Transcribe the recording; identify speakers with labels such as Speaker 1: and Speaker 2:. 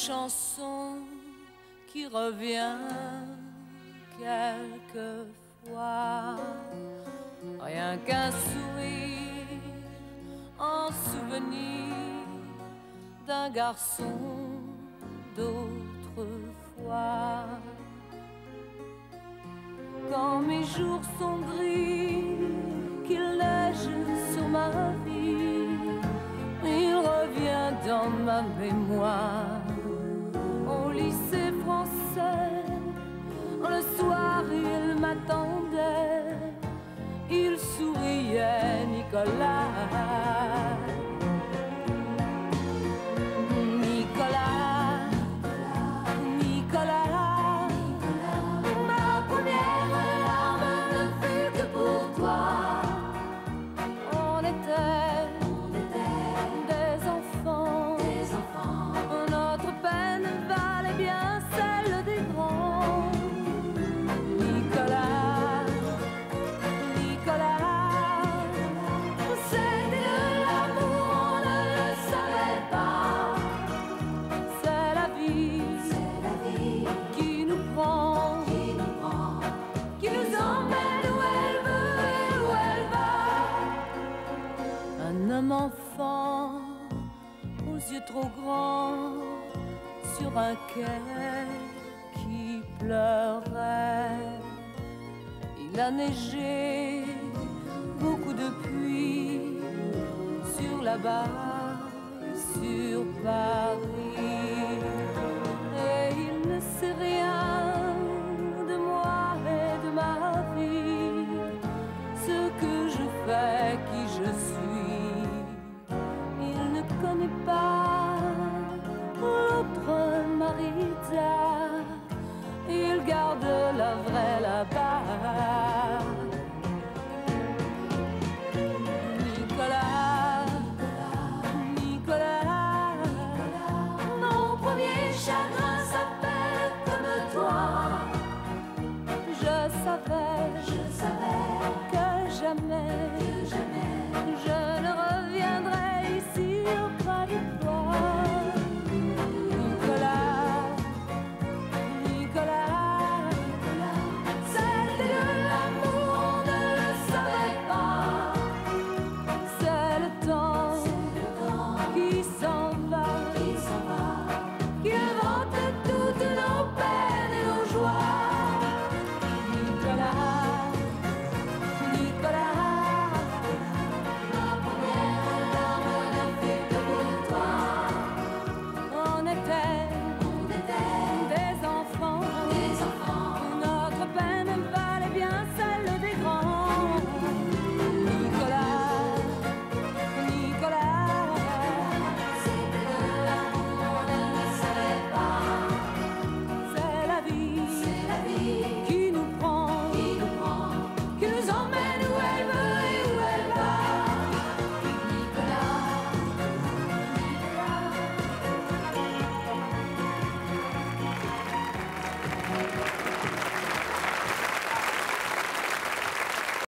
Speaker 1: chanson qui revient quelquefois, rien qu'un sourire en souvenir d'un garçon d'autrefois. Quand mes jours sont gris, qu'il neige sur ma vie, il revient dans ma mémoire. Au lycée français, le soir il m'attendait, il souriait, Nicolas. Nicolas, Nicolas, ma première larme ne fut que pour toi. On était des enfants, notre peine valait bien celle des grands. Nicolas, Nicolas, c'était de l'amour, on ne le savait pas. C'est la vie qui nous prend, qui nous emmène où elle veut et où elle va. Un homme enfant aux yeux trop grands sur un quai qui pleurait. Il a neigé, beaucoup de pluie sur la barre, sur Paris. Et il ne sait rien de moi et de ma vie, ce que je fais, qui je suis. Il ne connaît pas l'autre Marita, il garde la vraie là-bas.